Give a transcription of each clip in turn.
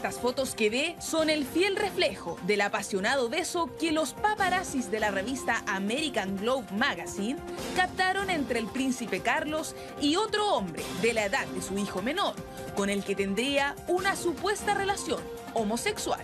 Estas fotos que ve son el fiel reflejo del apasionado beso que los paparazzis de la revista American Globe Magazine captaron entre el príncipe Carlos y otro hombre de la edad de su hijo menor, con el que tendría una supuesta relación homosexual.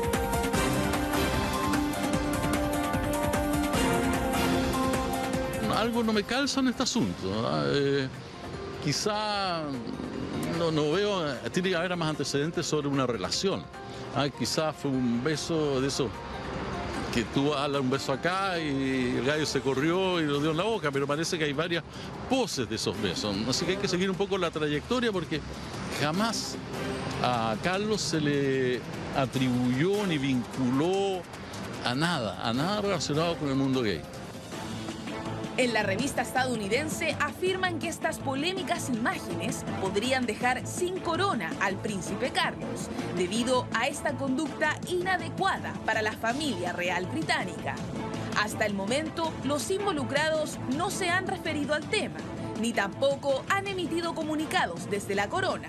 Algo no me calza en este asunto. Quizá no veo, tiene que haber más antecedentes sobre una relación. Quizá fue un beso de eso que tú hablas un beso acá y el gallo se corrió y lo dio en la boca, pero parece que hay varias poses de esos besos. Así que hay que seguir un poco la trayectoria porque jamás a Carlos se le atribuyó ni vinculó a nada relacionado con el mundo gay. En la revista estadounidense afirman que estas polémicas imágenes podrían dejar sin corona al príncipe Carlos, debido a esta conducta inadecuada para la familia real británica. Hasta el momento, los involucrados no se han referido al tema, ni tampoco han emitido comunicados desde la corona.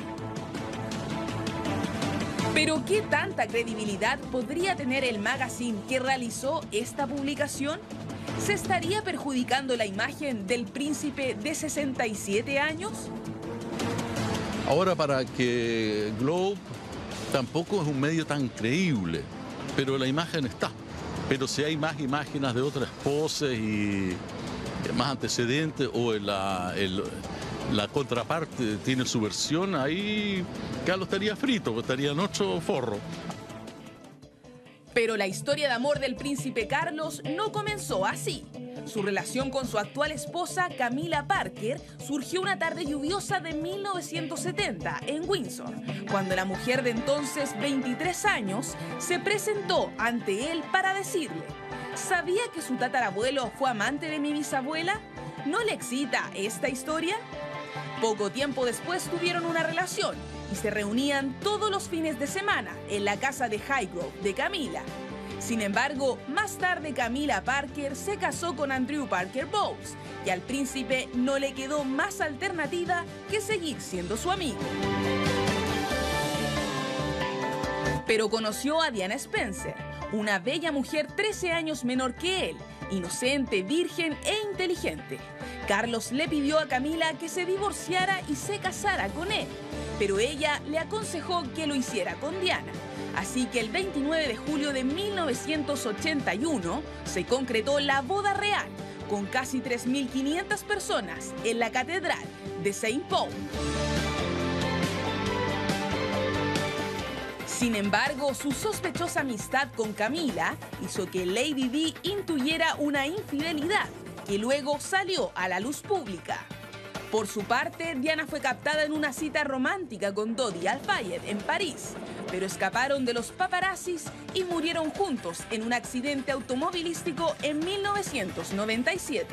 Pero ¿qué tanta credibilidad podría tener el magazine que realizó esta publicación? ¿Se estaría perjudicando la imagen del príncipe de 67 años? Ahora, para que Globe tampoco es un medio tan creíble, pero la imagen está. Pero si hay más imágenes de otras poses y más antecedentes o la contraparte tiene su versión, ahí Carlos estaría frito, estaría en 8 forros. Pero la historia de amor del príncipe Carlos no comenzó así. Su relación con su actual esposa, Camila Parker, surgió una tarde lluviosa de 1970 en Windsor, cuando la mujer de entonces 23 años se presentó ante él para decirle: ¿sabía que su tatarabuelo fue amante de mi bisabuela? ¿No le excita esta historia? Poco tiempo después tuvieron una relación y se reunían todos los fines de semana en la casa de Highgrove de Camila. Sin embargo, más tarde Camila Parker se casó con Andrew Parker Bowles y al príncipe no le quedó más alternativa que seguir siendo su amigo. Pero conoció a Diana Spencer, una bella mujer 13 años menor que él, inocente, virgen e inteligente. Carlos le pidió a Camila que se divorciara y se casara con él, pero ella le aconsejó que lo hiciera con Diana. Así que el 29 de julio de 1981 se concretó la boda real, con casi 3.500 personas en la Catedral de St. Paul. Sin embargo, su sospechosa amistad con Camila hizo que Lady Di intuyera una infidelidad, que luego salió a la luz pública. Por su parte, Diana fue captada en una cita romántica con Dodi Al-Fayed en París, pero escaparon de los paparazzis y murieron juntos en un accidente automovilístico en 1997.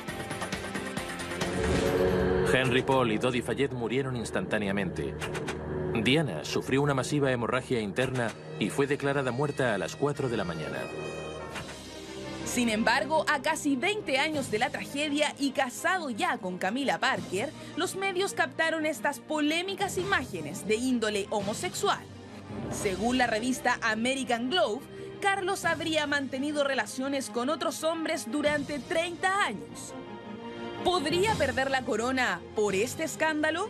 Henry Paul y Dodi Fayed murieron instantáneamente. Diana sufrió una masiva hemorragia interna y fue declarada muerta a las 4 de la mañana. Sin embargo, a casi 20 años de la tragedia y casado ya con Camila Parker, los medios captaron estas polémicas imágenes de índole homosexual. Según la revista American Globe, Carlos habría mantenido relaciones con otros hombres durante 30 años. ¿Podría perder la corona por este escándalo?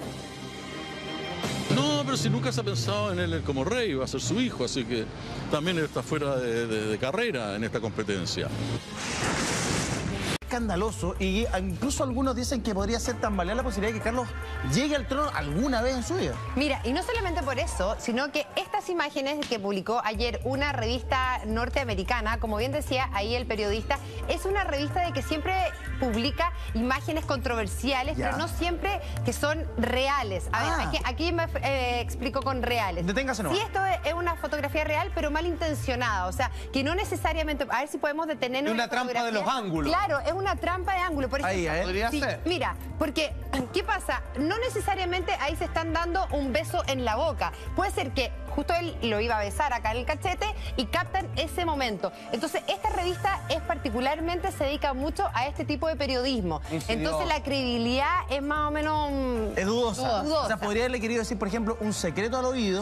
No, pero si nunca se ha pensado en él como rey, va a ser su hijo, así que también él está fuera de carrera en esta competencia. Escandaloso, y incluso algunos dicen que podría ser tambalear la posibilidad de que Carlos llegue al trono alguna vez en su vida. Mira, y no solamente por eso, sino que estas imágenes que publicó ayer una revista norteamericana, como bien decía ahí el periodista, es una revista de que siempre publica imágenes controversiales, pero no siempre que son reales. A ver, aquí me explico con reales. Deténgase nomás. Sí, esto es una fotografía real, pero malintencionada, o sea, que no necesariamente... A ver si podemos detenernos. Es una trampa de los ángulos. Claro, es una trampa de ángulo. Por ejemplo, ahí, podría ser. Mira, porque, ¿qué pasa? No necesariamente ahí se están dando un beso en la boca. Puede ser que justo él lo iba a besar acá en el cachete y captan ese momento. Entonces, esta revista particularmente se dedica mucho a este tipo de periodismo. Entonces, la credibilidad es más o menos... Es dudosa. dudosa. O sea, podría haberle querido decir, por ejemplo, un secreto al oído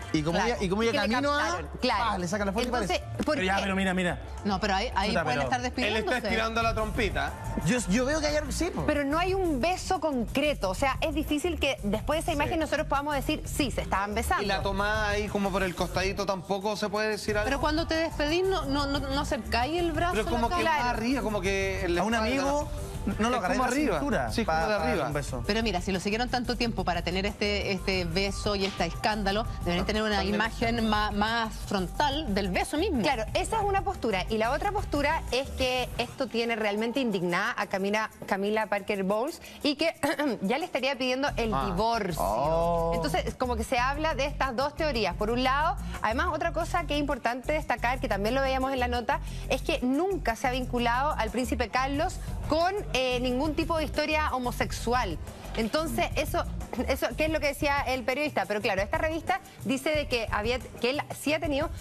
Y como Claro, ella que le camino captaron, claro. le sacan la foto Entonces, y parece. ¿por Pero ya, qué? pero mira. No, pero ahí Chuta, pueden pero estar Él despidiéndose. está estirando la trompita. Yo veo que hay algo, sí. Pero no hay un beso concreto. O sea, es difícil que después de esa imagen nosotros podamos decir, sí, se estaban besando. Y la tomada ahí como por el costadito tampoco se puede decir algo. Pero cuando te despedís no se cae el brazo. Pero como a la que cara. más arriba, como que... en la A un espalda. amigo no lo Es agarré como en la arriba. cintura Sí, es como de para arriba. dar un beso. Pero mira, si lo siguieron tanto tiempo para tener este beso y este escándalo, deberían tener una imagen más frontal del beso mismo. Claro, esa es una postura. Y la otra postura es que esto tiene realmente indignada a Camila Parker Bowles y que ya le estaría pidiendo el divorcio. Oh. Entonces, como que se habla de estas dos teorías. Por un lado, además, otra cosa que es importante destacar, que también lo veíamos en la nota, es que nunca se ha vinculado al príncipe Carlos con ningún tipo de historia homosexual. Entonces, eso ¿qué es lo que decía el periodista? Pero claro, esta revista dice de que él sí ha tenido...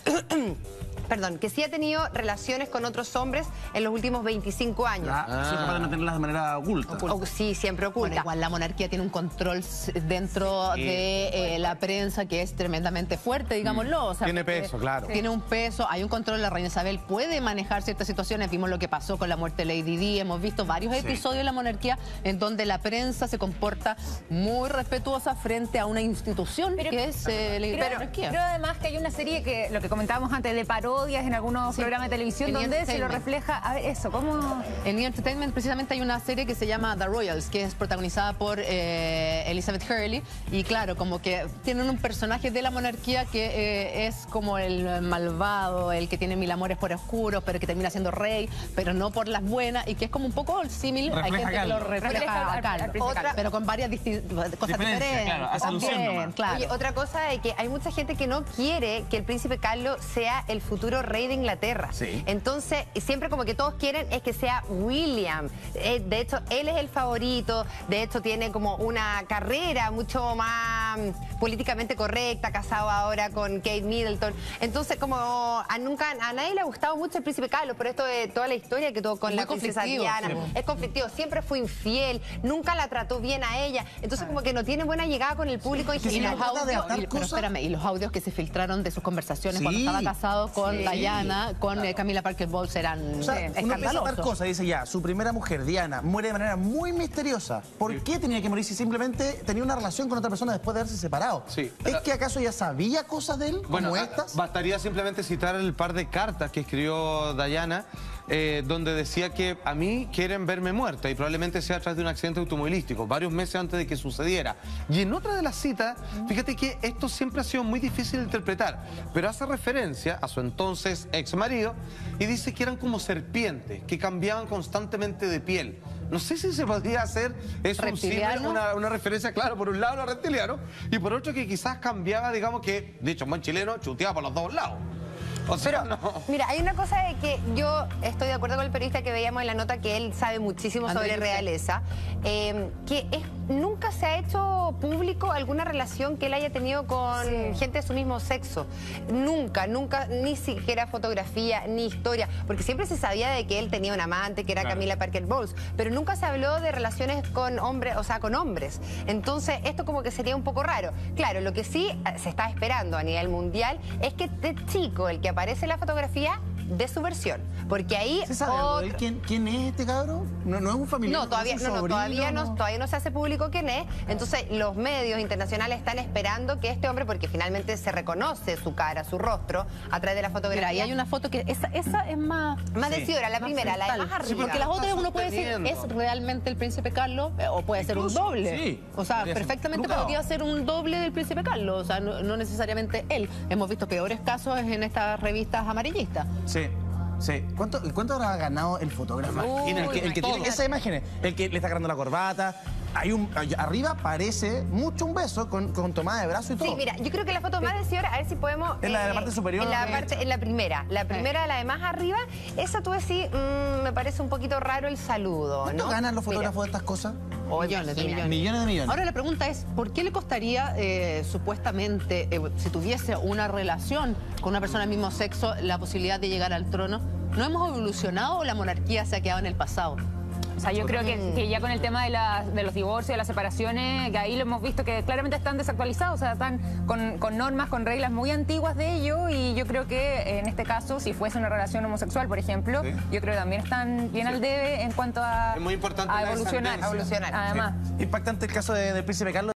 Perdón, que sí ha tenido relaciones con otros hombres en los últimos 25 años. Soy capaz de mantenerlas de manera oculta. Sí, siempre oculta. Bueno, igual la monarquía tiene un control dentro de la prensa que es tremendamente fuerte, digámoslo. O sea, Tiene peso, claro. Tiene un peso, hay un control, la reina Isabel puede manejar ciertas situaciones. Vimos lo que pasó con la muerte de Lady Di, hemos visto varios episodios de la monarquía en donde la prensa se comporta muy respetuosa frente a una institución que es la monarquía. Pero además que hay una serie que, lo que comentábamos antes, de parodias en algunos programas de televisión en donde se lo Entertainment. refleja. A ver, eso, ¿cómo...? En New Entertainment precisamente hay una serie que se llama The Royals, que es protagonizada por Elizabeth Hurley. Y claro, como que tienen un personaje de la monarquía que es como el malvado, el que tiene mil amores por oscuros, pero que termina siendo rey, pero no por las buenas, y que es como un poco el símil. Hay gente que lo refleja a Carlos, Pero con varias cosas diferentes. claro, hace alusión También, nomás. claro. Oye, otra cosa es que hay mucha gente que no quiere que el príncipe Carlos sea el futuro rey de Inglaterra. Sí. Entonces, siempre como que todos quieren es que sea William. De hecho, él es el favorito. De hecho, tiene como una carrera mucho más políticamente correcta, casado ahora con Kate Middleton. Entonces, como a nadie le ha gustado mucho el príncipe Carlos, por esto de toda la historia que tuvo con Muy la princesa conflictivo, Diana. sí. Es conflictivo, siempre fue infiel, nunca la trató bien a ella. Entonces, como que no tiene buena llegada con el público en Y general. los trata de audios, atar pero cosas. espérame, y los audios que se filtraron de sus conversaciones Sí. cuando estaba casado con Sí. Diana, con Camila Parker Bowles eran O sea, uno empieza a dar escandalosos. cosas y dice ya, su primera mujer, Diana, muere de manera muy misteriosa. ¿Por qué tenía que morir si simplemente tenía una relación con otra persona después de haberse separado? Sí. ¿Es que acaso ya sabía cosas de él Bueno, como estas? bastaría simplemente citar el par de cartas que escribió Diana, donde decía que a mí quieren verme muerta y probablemente sea a través de un accidente automovilístico, varios meses antes de que sucediera. Y en otra de las citas, fíjate que esto siempre ha sido muy difícil de interpretar, pero hace referencia a su entonces ex marido y dice que eran como serpientes, que cambiaban constantemente de piel. No sé si se podría hacer eso ¿Reptiliano? una referencia, claro, por un lado a los reptilianos y por otro que quizás cambiaba, digamos que, dicho en buen chileno, chuteaba por los dos lados. O sea, no. Mira, hay una cosa de que yo estoy de acuerdo con el periodista que veíamos en la nota, que él sabe muchísimo Andrés sobre Luque. realeza, nunca se ha hecho público alguna relación que él haya tenido con gente de su mismo sexo. Nunca, ni siquiera fotografía, ni historia, porque siempre se sabía de que él tenía un amante, que era Camila Parker Bowles, pero nunca se habló de relaciones con hombres, o sea, con hombres. Entonces, esto como que sería un poco raro. Claro, lo que sí se está esperando a nivel mundial es que este chico, el que aparece en la fotografía, de su versión, porque ahí ¿Se sabe algo de él? ¿Quién es este cabrón? ¿No es un familiar? no, todavía ¿Es un no, sobrino? todavía no se hace público quién es. Entonces los medios internacionales están esperando que este hombre, porque finalmente se reconoce su cara, su rostro, a través de la fotografía. Mira, y hay una foto que esa es más decidora, la primera, la de más arriba. Sí, porque las otras uno puede decir, sosteniendo. ¿es realmente el príncipe Carlos? O puede ser un Incluso, doble. sí. O sea, Podría ser perfectamente trucado. podría ser un doble del príncipe Carlos. O sea, no necesariamente él. Hemos visto peores casos en estas revistas amarillistas. Sí. Sí. ¿Cuánto habrá ganado el fotógrafo? El que tiene esas imágenes, el que le está agarrando la corbata. Arriba parece mucho un beso con tomada de brazo y todo. Sí, mira, yo creo que la foto más decidora, a ver si podemos... En la parte superior. En la primera, la de más arriba, esa tú decís, me parece un poquito raro el saludo, ¿Cuánto ¿no? ganan los Mira. fotógrafos de estas cosas? Millones de millones. Millones de millones. Ahora la pregunta es, ¿por qué le costaría supuestamente, si tuviese una relación con una persona del mismo sexo, la posibilidad de llegar al trono? ¿No hemos evolucionado o la monarquía se ha quedado en el pasado? O sea, yo creo que ya con el tema de los divorcios, de las separaciones, que ahí lo hemos visto que claramente están desactualizados, o sea, están con normas, con reglas muy antiguas de ello, y yo creo que en este caso, si fuese una relación homosexual, por ejemplo, yo creo que también están bien al debe en cuanto a, es muy importante a evolucionar. Evolucionar. Además. Impactante el caso del príncipe Carlos.